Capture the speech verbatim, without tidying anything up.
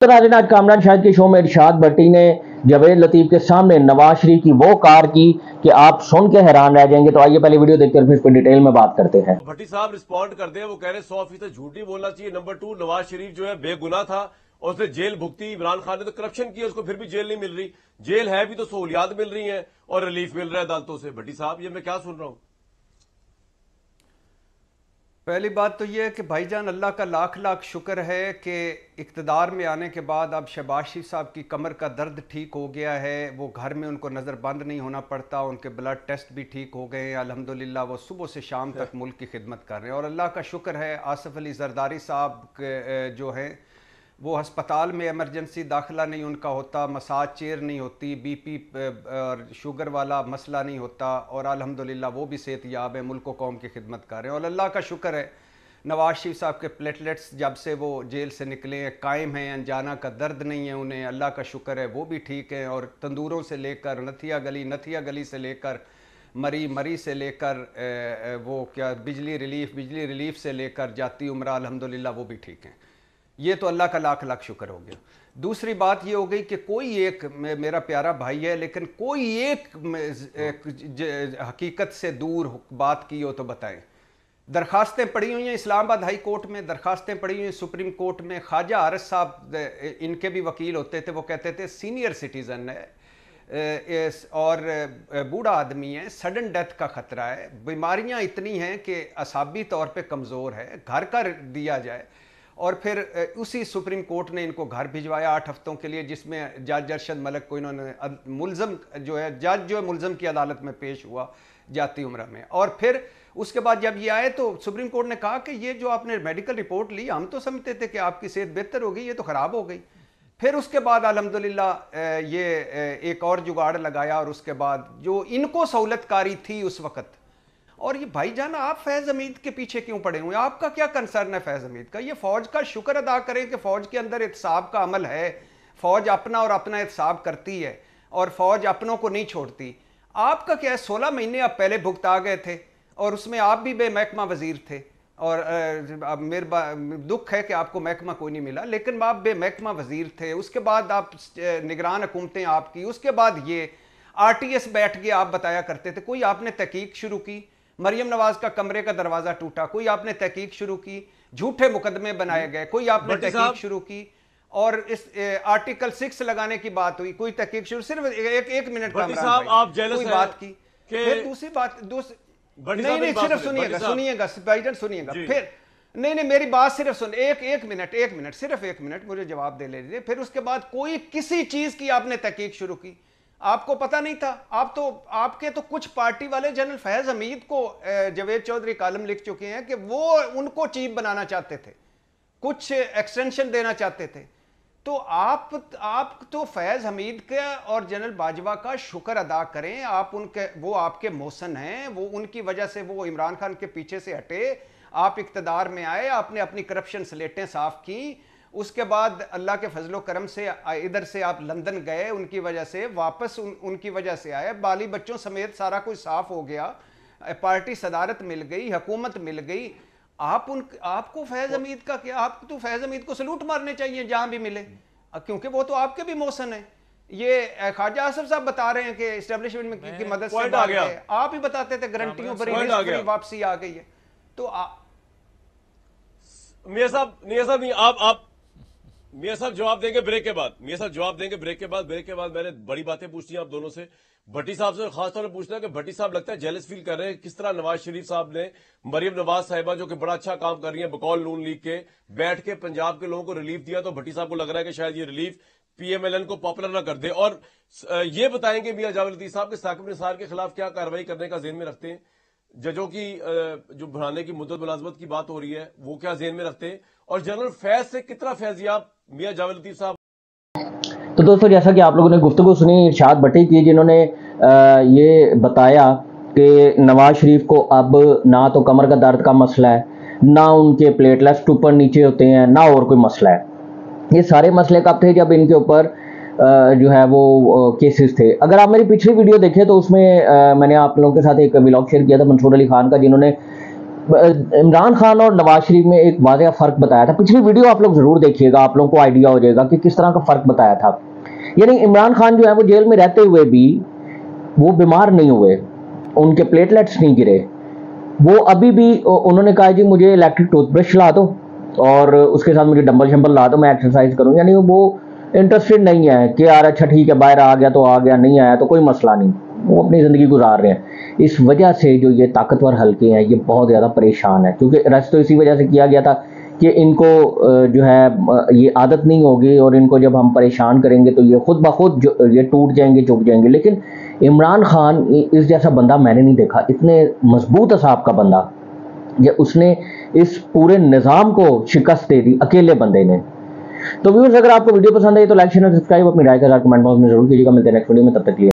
تو ناظرین آج کامران شاہد کے شو میں ارشاد بھٹی نے جاوید لطیف کے سامنے نواز شریف کی وہ کار کی کہ آپ سن کے حیران رہ جائیں گے. تو آئیے پہلے ویڈیو دیکھ کر پھر اس کو ڈیٹیل میں بات کرتے ہیں. بھٹی صاحب رسپونڈ کر دیں, وہ کہہ رہے سو فیصد جھوٹ نہیں بولنا چاہیے. نمبر ٹو, نواز شریف جو ہے بے گناہ تھا اور اس نے جیل بھگتی. عمران خان نے تو کرپشن کیا, اس کو پھر بھی جیل نہیں مل رہی. جیل ہے بھی تو سہولیات مل رہی ہیں اور ریلیف مل رہا ہے عدالتوں سے. بھٹی صاحب یہ میں کیا سن رہا ہوں؟ پہلی بات تو یہ ہے کہ بھائی جان اللہ کا لاکھ لاکھ شکر ہے کہ اقتدار میں آنے کے بعد اب شہباز شریف صاحب کی کمر کا درد ٹھیک ہو گیا ہے. وہ گھر میں ان کو نظر بند نہیں ہونا پڑتا, ان کے بلڈ ٹیسٹ بھی ٹھیک ہو گئے ہیں الحمدللہ. وہ صبح سے شام تک ملک کی خدمت کر رہے ہیں اور اللہ کا شکر ہے آصف علی زرداری صاحب جو ہیں وہ ہسپتال میں ایمرجنسی داخلہ نہیں ان کا ہوتا, مساج چیئر نہیں ہوتی, بی پی اور شوگر والا مسئلہ نہیں ہوتا, اور الحمدللہ وہ بھی صحت یاب ہے, ملک و قوم کی خدمت کر رہے ہیں. اور اللہ کا شکر ہے نواز شریف صاحب کے پلیٹلیٹس جب سے وہ جیل سے نکلے ہیں قائم ہیں, انجانا کا درد نہیں ہے انہیں, اللہ کا شکر ہے وہ بھی ٹھیک ہیں. اور تندوروں سے لے کر نتھیا گلی, نتھیا گلی سے لے کر مری, مری سے لے کر وہ کیا بجلی ریلیف, بجلی ریلیف سے لے کر جاتی عمرہ الحمدللہ وہ بھی ٹھیک ہیں. یہ تو اللہ کا لاکھ لاکھ شکر ہو گیا. دوسری بات یہ ہو گئی کہ کوئی ایک, میرا پیارا بھائی ہے لیکن کوئی ایک حقیقت سے دور بات کی ہو تو بتائیں. درخواستیں پڑی ہوئی ہیں اسلام آباد ہائی کورٹ میں, درخواستیں پڑی ہوئی ہیں سپریم کورٹ میں. خواجہ عارض صاحب ان کے بھی وکیل ہوتے تھے, وہ کہتے تھے سینئر سٹیزن ہے اور بوڑھا آدمی ہے, سڈن ڈیتھ کا خطرہ ہے, بیماریاں اتنی ہیں کہ اعصابی طور پہ کمزور ہے, گھر کا دیا جائے. اور پھر اسی سپریم کورٹ نے ان کو گھر بھجوایا آٹھ ہفتوں کے لیے, جس میں جج ارشد ملک کو انہوں نے ملزم جو ہے جج جو ہے ملزم کی عدالت میں پیش ہوا جاتی عمرہ میں. اور پھر اس کے بعد جب یہ آئے تو سپریم کورٹ نے کہا کہ یہ جو آپ نے میڈیکل رپورٹ لی ہم تو سمجھتے تھے کہ آپ کی صحت بہتر ہو گئی, یہ تو خراب ہو گئی. پھر اس کے بعد الحمدللہ یہ ایک اور جگاڑ لگایا اور اس کے بعد جو ان کو سہولت کاری تھی اس وقت. اور یہ بھائی جان آپ فیض حمید کے پیچھے کیوں پڑے ہوئے, آپ کا کیا کنسرن ہے فیض حمید کا؟ یہ فوج کا شکر ادا کریں کہ فوج کے اندر احتساب کا عمل ہے, فوج اپنا اور اپنا احتساب کرتی ہے اور فوج اپنوں کو نہیں چھوڑتی. آپ کا کیا ہے, سولہ مہینے آپ پہلے بھگتا گئے تھے اور اس میں آپ بھی بے محکمہ وزیر تھے, اور میرا دکھ ہے کہ آپ کو محکمہ کوئی نہیں ملا, لیکن آپ بے محکمہ وزیر تھے. اس کے بعد آپ نگران حکومتیں آپ کی, اس کے بعد یہ آر ٹی ایس بیٹھ کے آپ بتایا کرتے تھے. کوئی آپ نے تحقیق شروع کی, مریم نواز کا کمرے کا دروازہ ٹوٹا, کوئی آپ نے تحقیق شروع کی, جھوٹے مقدمے بنائے گئے, کوئی آپ نے تحقیق شروع کی, اور اس آرٹیکل سکس لگانے کی بات ہوئی, کوئی تحقیق شروع, صرف ایک ایک منٹ کا کوئی بات کی. پھر دوسری بات نہیں نہیں صرف سنیے گا سنیے گا بائیڈن سنیے گا پھر نہیں نہیں میری بات صرف سن ایک ایک منٹ ایک منٹ صرف ایک منٹ مجھے جواب دے لیجیے. پھر اس کے بعد کوئی کسی چیز کی آپ نے تحقیق شروع کی, آپ کو پتہ نہیں تھا؟ آپ تو آپ کے تو کچھ پارٹی والے جنرل فیض حمید کو جاوید چودھری کالم لکھ چکے ہیں کہ وہ ان کو چیف بنانا چاہتے تھے, کچھ ایکسٹینشن دینا چاہتے تھے. تو آپ آپ تو فیض حمید کا اور جنرل باجوہ کا شکر ادا کریں, آپ ان کے وہ آپ کے محسن ہیں, وہ ان کی وجہ سے وہ عمران خان کے پیچھے سے ہٹے, آپ اقتدار میں آئے, آپ نے اپنی کرپشن سلیٹیں صاف کی. اس کے بعد اللہ کے فضل و کرم سے ادھر سے آپ لندن گئے, ان کی وجہ سے واپس ان, ان کی وجہ سے آئے, بالی بچوں سمیت سارا کچھ صاف ہو گیا, پارٹی صدارت مل گئی, حکومت مل گئی. آپ ان آپ کو فیض حمید کا کیا, آپ تو فیض حمید کو سلوٹ مارنے چاہیے جہاں بھی ملے, کیونکہ وہ تو آپ کے بھی محسن ہیں. یہ خواجہ آصف صاحب بتا رہے ہیں کہ اسٹیبلشمنٹ کی مدد سے بات ہے, آپ ہی بتاتے تھے گارنٹیوں پر واپسی آ گئی ہے. تو میاں صاحب میاں صاحب آپ آپ میاں صاحب جواب دیں گے بریک کے بعد, میاں صاحب جواب دیں گے بریک کے بعد. بریک کے بعد میں نے بڑی باتیں پوچھتی ہیں آپ دونوں سے. بھٹی صاحب سے خاص طور پہ پوچھنا ہے کہ بھٹی صاحب لگتا ہے جیلس فیل کر رہے ہیں کس طرح نواز شریف صاحب نے مریم نواز صاحبہ جو کہ بڑا اچھا کام کر رہی ہیں بقول نون لیگ کے, بیٹھ کے پنجاب کے لوگوں کو ریلیف دیا, تو بھٹی صاحب کو لگ رہا ہے کہ شاید یہ relief P M L N کو پاپولر نہ کر دے. اور یہ بتائیں گے میاں جاوید لطیف صاحب کہ ثاقب نثار کے خلاف کیا کارروائی کرنے کا ذہن میں رکھتے ہیں, ججوں کی جو بڑھانے کی مدت ملازمت کی بات ہو رہی ہے وہ کیا ذہن میں رکھتے ہیں, اور جنرل فیض سے کتنا فیضیاب میاں جاوید لطیف صاحب. تو دوستو جیسا کہ آپ لوگوں نے گفتگو سنی ارشاد بھٹی کی, جنہوں نے یہ بتایا کہ نواز شریف کو اب نہ تو کمر کا درد کا مسئلہ ہے, نہ ان کے پلیٹلیٹس اوپر نیچے ہوتے ہیں, نہ اور کوئی مسئلہ ہے. یہ سارے مسئلے کب تھے جب ان کے اوپر جو ہے وہ کیسز تھے. اگر آپ میری پچھلی ویڈیو دیکھیں تو اس میں میں نے آپ لوگوں کے ساتھ ایک ولاگ شیئر کیا تھا منصور علی خان کا, جنہوں نے عمران خان اور نواز شریف میں ایک واضح فرق بتایا تھا. پچھلی ویڈیو آپ لوگ ضرور دیکھیے گا, آپ لوگوں کو آئیڈیا ہو جائے گا کہ کس طرح کا فرق بتایا تھا. یعنی عمران خان جو ہے وہ جیل میں رہتے ہوئے بھی وہ بیمار نہیں ہوئے, ان کے پلیٹلیٹس نہیں گرے. وہ ابھی بھی انہوں نے کہا جی مجھے الیکٹرک ٹوتھ برش لا دو اور اس کے ساتھ مجھے ڈمبل شمبل لا دو, میں ایکسرسائز کروں. یعنی وہ انٹرسٹڈ نہیں ہے کہ یار اچھا ٹھیک ہے باہر آ گیا تو آ گیا, نہیں آیا تو کوئی مسئلہ نہیں, وہ اپنی زندگی گزار رہے ہیں. اس وجہ سے جو یہ طاقتور حلقے ہیں یہ بہت زیادہ پریشان ہیں, کیونکہ ریسٹ تو اسی وجہ سے کیا گیا تھا کہ ان کو جو ہے یہ عادت نہیں ہوگی اور ان کو جب ہم پریشان کریں گے تو یہ خود بخود یہ ٹوٹ جائیں گے, چپ جائیں گے. لیکن عمران خان اس جیسا بندہ میں نے نہیں دیکھا, اتنے مضبوط اعصاب کا بندہ, یہ اس نے اس پورے نظام کو شکست دے دی اکیلے بندے نے. تو ویورز اگر آپ کو ویڈیو پسند آئی تو لائک شیئر اور سبسکرائب, اپنی رائے کا کمنٹ باکس میں ضرور کیجیے گا. ملتے ہیں نیکسٹ ویڈیو میں, تب تک کے لیے.